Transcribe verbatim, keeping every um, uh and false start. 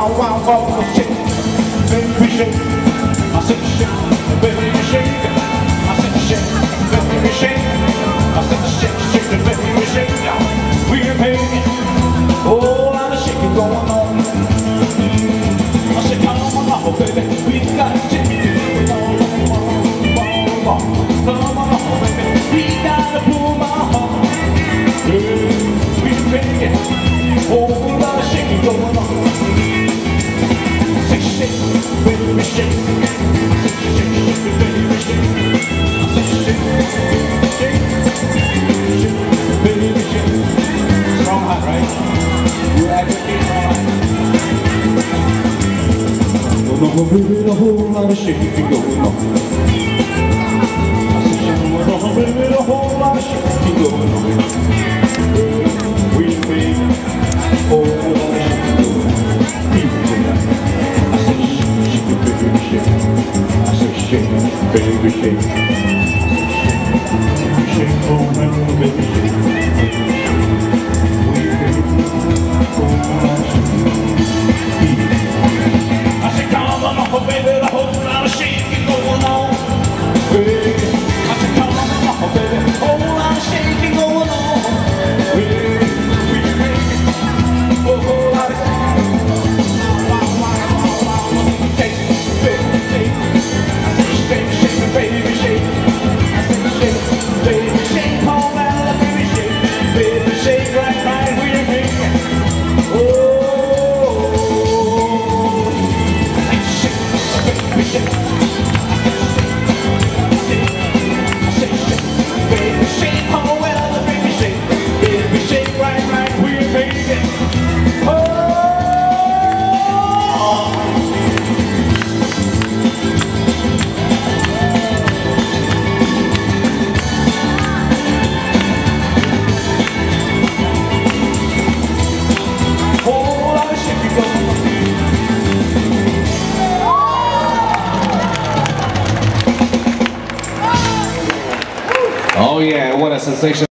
wow, wow, wow, shake, baby, shake. I said shake, baby, shake. I said shake, baby, shake. I said shake, shake, baby, shake. Now we're making a whole lot of shaking going on. I said come on, oh, baby, we got to shake it. Come on, oh, baby, we gotta pull my heart. We're making a whole lot of shaking going on. Say shake, baby, shake. Say shake, shake, baby, shake. Say shake, shake, shake, baby, shake. Strong heart, right? You have to be strong heart. No, no, no, baby, a whole lot of shaking going on. I said shake, no, no, baby, a whole lot of shaking going on. We make a whole lot of shaking going on. People tonight. I said shake, baby, shake. I said shake, baby, shake. Shake, oh, no, baby, shake. We make a whole lot of shaking. I said come on, oh, baby, a whole lot of shaking going on. Baby. I said come on, oh, baby, a whole lot of shaking going on. Baby, we make a whole lot of shake, baby, shake. I said shake, shake, baby, shake. I said shake, baby, shake, oh, well, baby, shake, baby, shake, right, right, we make it. Oh, I said shake, baby, shake. I said shake, baby, shake, oh, well, baby, shake, baby, shake, right, right, we make it. Oh. Oh yeah, what a sensation.